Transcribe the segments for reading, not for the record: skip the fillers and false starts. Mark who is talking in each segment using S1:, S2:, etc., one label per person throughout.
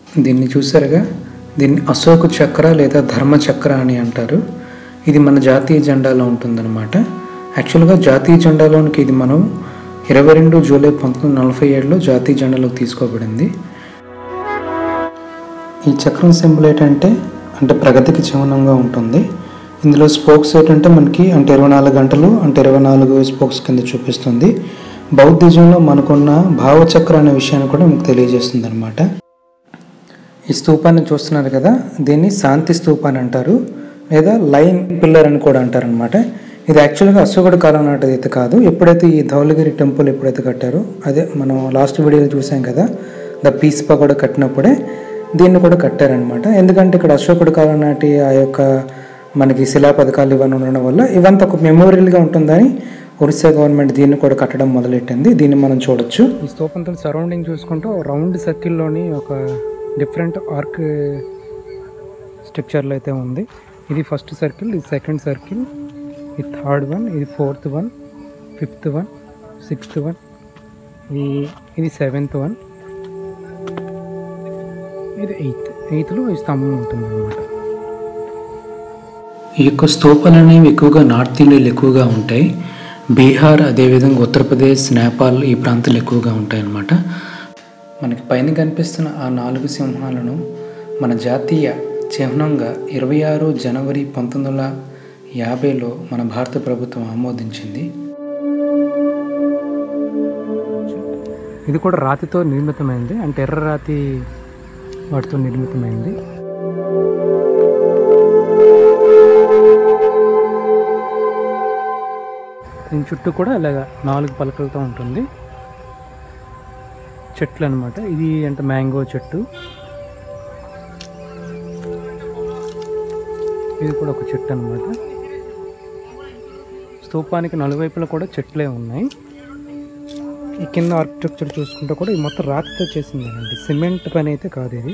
S1: దీన్ని చూసారుగా, దీన్ని అశోక చక్ర లేదా ధర్మ చక్ర అని అంటారు. ఇది మన జాతీయ జెండాలో ఉంటుందన్నమాట. యాక్చువల్గా జాతీయ జెండాలోనికి ఇది మనం 22 జూలై 1947లో జాతీయ జెండాలోకి తీసుకోబడింది. ఈ చక్రం సింబల్ ఏంటంటే ప్రగతికి చిహ్నంగా ఉంటుంది. ఇందులో స్పోక్స్ ఏంటంటే మనకి 24 గంటలు 24 స్పోక్స్ కింద చూపిస్తుంది. బౌద్ధిజంలో మనకున్న భావచక్ర అనే విషయాన్ని కూడా మీకు తెలియజేస్తుంది అనమాట. ఈ స్తూపాన్ని చూస్తున్నారు కదా, దీన్ని శాంతి స్తూప అని అంటారు, లేదా లైన్ పిల్లర్ అని కూడా అంటారనమాట. ఇది యాక్చువల్గా అశోకుడి కాలం నాటిది అయితే కాదు. ఎప్పుడైతే ఈ ధౌలగిరి టెంపుల్ ఎప్పుడైతే కట్టారో, అదే మనం లాస్ట్ వీడియోలో చూసాం కదా, ద పీస్ పగోడా కట్టినప్పుడే దీన్ని కూడా కట్టారనమాట. ఎందుకంటే ఇక్కడ అశోకుడి కాలం నాటి ఆ యొక్క మనకి శిలా పథకాలు ఇవన్నీ ఉండడం వల్ల ఇవంతా ఒక మెమోరియల్గా ఉంటుందని ఒరిస్సా గవర్నమెంట్ దీన్ని కూడా కట్టడం మొదలెట్టింది. దీన్ని మనం చూడొచ్చు. ఈ స్తూపంతో సరౌండింగ్ చూసుకుంటూ రౌండ్ సర్కిల్లోని ఒక డిఫరెంట్ ఆర్క్ స్ట్రక్చర్లో అయితే ఉంది. ఇది ఫస్ట్ సర్కిల్, ఇది సెకండ్ సర్కిల్, ఇది థర్డ్ వన్, ఇది fourth one, fifth one, sixth one, ఇది సెవెంత్ వన్, ఇది ఎయిత్లో ఈ స్తంభం ఉంటుంది అన్నమాట. ఈ యొక్క స్తూపాలు అనేవి ఎక్కువగా నార్త్ ఇండియాలో ఎక్కువగా ఉంటాయి. బీహార్, అదేవిధంగా ఉత్తరప్రదేశ్, నేపాల్ ఈ ప్రాంతాలు ఎక్కువగా ఉంటాయి అన్నమాట. మనకి పైన కనిపిస్తున్న ఆ 4 సింహాలను మన జాతీయ చిహ్నంగా 26 జనవరి 1950లో మన భారత ప్రభుత్వం ఆమోదించింది. ఇది కూడా రాతితో నిర్మితమైంది, ఎర్ర రాతి వాటితో నిర్మితమైంది. దీని చుట్టూ కూడా ఇలాగా 4 పలకలతో ఉంటుంది. చెట్లు అనమాట. ఇది మ్యాంగో చెట్టు, ఇది కూడా ఒక చెట్టు అనమాట. స్తూపానికి నలువైపులా కూడా చెట్లే ఉన్నాయి. ఈ కింద ఆర్కిటెక్చర్ చూసుకుంటే కూడా ఇది మొత్తం రాతితో చేసిందేనండి, సిమెంట్ పని అయితే కాదు ఇది.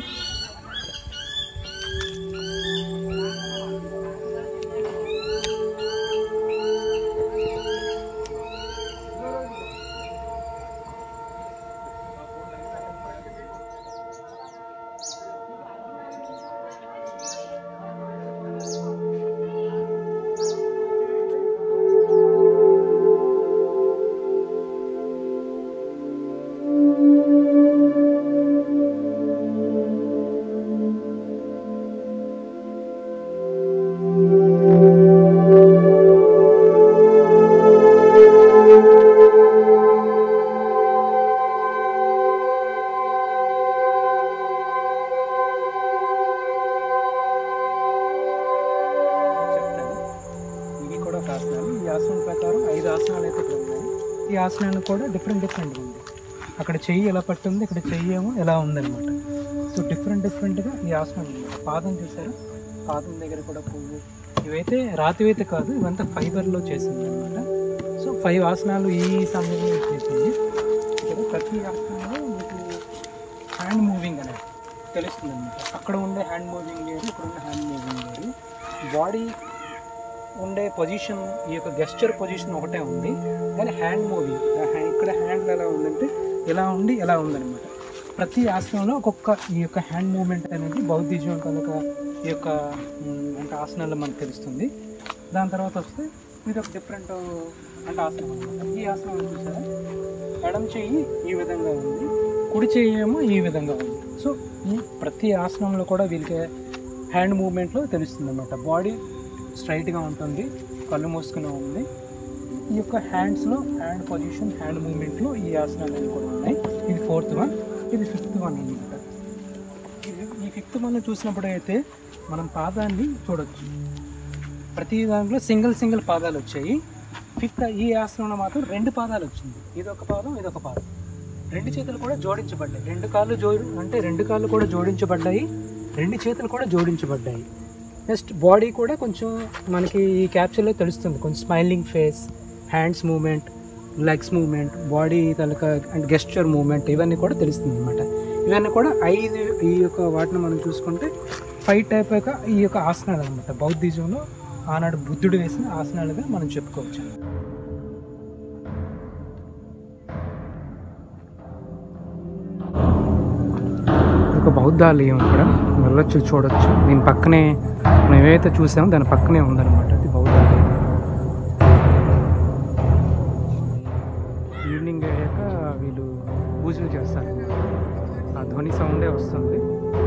S1: ఈ ఆసనం ప్రకారం 5 ఆసనాలు అయితే ఉన్నాయి. ఈ ఆసనాన్ని కూడా డిఫరెంట్గా ఉంది. అక్కడ చెయ్యి ఎలా పట్టుంది, ఇక్కడ చెయ్యి ఏమో ఎలా ఉందన్నమాట. సో డిఫరెంట్గా ఈ ఆసనం ఉంది. పాదం చూసారు, పాదం దగ్గర కూడా పువ్వు. ఇవైతే రాతివైతే కాదు, ఇవంతా ఫైబర్లో చేసింది అనమాట. సో 5 ఆసనాలు ఈ సమయంలో చేసింది. ప్రతి ఆసనంలో మీకు హ్యాండ్ మూవింగ్ అనేది తెలుస్తుంది అనమాట. అక్కడ ఉండే హ్యాండ్ మూవింగ్ లేదు, ఇక్కడ ఉండే హ్యాండ్ మూవింగ్ లేదు. బాడీ ఉండే పొజిషన్, ఈ యొక్క గెస్చర్ పొజిషన్ ఒకటే ఉంది, కానీ హ్యాండ్ మూవింగ్, ఇక్కడ హ్యాండ్ ఎలా ఉందంటే ఇలా ఉండి ఎలా ఉందన్నమాట. ప్రతి ఆసనంలో ఒక్కొక్క ఈ యొక్క హ్యాండ్ మూమెంట్ అనేది బౌద్ధిజం కనుక ఈ యొక్క ఆసనాల్లో మనకు తెలుస్తుంది. దాని తర్వాత వస్తే ఇది ఒక డిఫరెంట్ ఆసనం అనమాట. ఈ ఆసనం చూసారా, ఎడం చెయ్యి ఈ విధంగా ఉంది, కుడి చెయ్యి ఏమో ఈ విధంగా ఉంది. సో ఈ ప్రతి ఆసనంలో కూడా వీళ్ళకి హ్యాండ్ మూమెంట్లో తెలుస్తుంది అన్నమాట. బాడీ స్ట్రైట్గా ఉంటుంది, కళ్ళు మూసుకునే ఉంది. ఈ యొక్క హ్యాండ్స్లో హ్యాండ్ పొజిషన్, హ్యాండ్ మూమెంట్లో ఈ ఆసనాలు అన్నీ కూడా ఉన్నాయి. ఇది 4th వన్, ఇది 5th వన్ అనమాట. ఈ 5th వన్ చూసినప్పుడు అయితే మనం పాదాన్ని చూడొచ్చు. ప్రతి దాంట్లో సింగిల్ పాదాలు వచ్చాయి. 5th ఈ ఆసనంలో మాత్రం 2 పాదాలు వచ్చింది. ఇదొక పాదం, ఇదొక పాదం. 2 చేతులు కూడా జోడించబడ్డాయి. 2 కాళ్ళు రెండు కాళ్ళు కూడా జోడించబడ్డాయి, 2 చేతులు కూడా జోడించబడ్డాయి. నెక్స్ట్ బాడీ కూడా కొంచెం మనకి ఈ క్యాప్చర్లో తెలుస్తుంది. కొంచెం smiling face, hands movement, legs movement, body తలక అండ్ గెస్చర్ మూమెంట్ ఇవన్నీ కూడా తెలుస్తుంది అనమాట. ఇవన్నీ కూడా 5 ఈ యొక్క వాటిని మనం చూసుకుంటే 5 టైప్ యొక్క ఈ యొక్క ఆసనాలు అనమాట. బౌద్ధిజంలో ఆనాడు బుద్ధుడు వేసిన ఆసనాలుగా మనం చెప్పుకోవచ్చు. ఒక బౌద్ధ ఆలయం ఇక్కడ వెళ్ళొచ్చు, చూడొచ్చు. దీని పక్కనే మనం ఏవైతే చూసామో దాని పక్కనే ఉందన్నమాట అది బౌద్ధ ఆలయం. ఈవినింగ్ అయ్యాక వీళ్ళు పూజలు చేస్తారు, ఆ ధ్వని సౌండే వస్తుంది.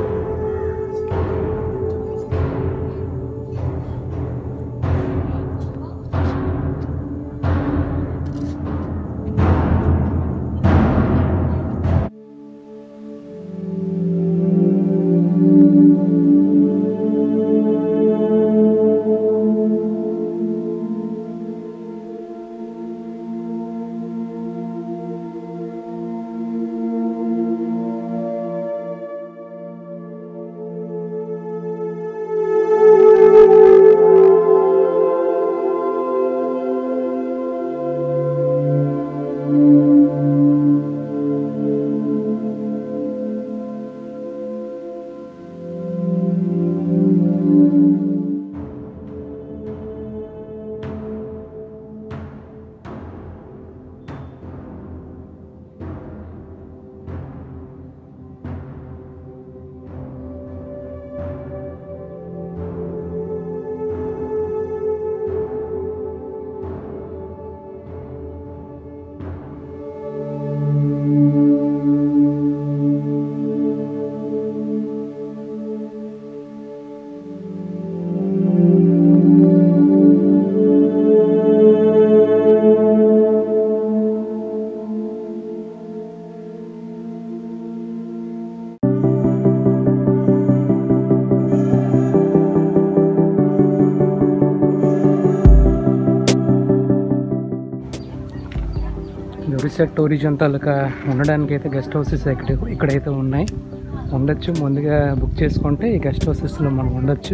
S1: ఒరిస్సా టూరిజం తాలూకా ఉండడానికి అయితే గెస్ట్ హౌసెస్ ఇక్కడైతే ఉన్నాయి, ఉండొచ్చు. ముందుగా బుక్ చేసుకుంటే ఈ గెస్ట్ హౌసెస్లో మనం ఉండొచ్చు.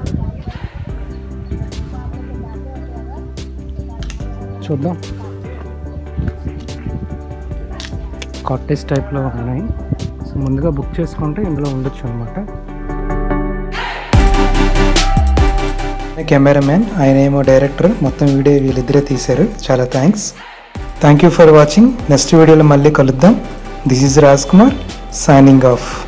S1: చూద్దాం, కాటేజ్ టైప్లో ఉన్నాయి. సో ముందుగా బుక్ చేసుకుంటే ఇందులో ఉండొచ్చు అనమాట. కెమెరామెన్ ఆయన ఏమో డైరెక్టర్, మొత్తం వీడియో వీళ్ళిద్దరే తీశారు. చాలా thank you for watching. Next వీడియోలో మళ్ళీ కలుద్దాం. This is Raj Kumar signing of.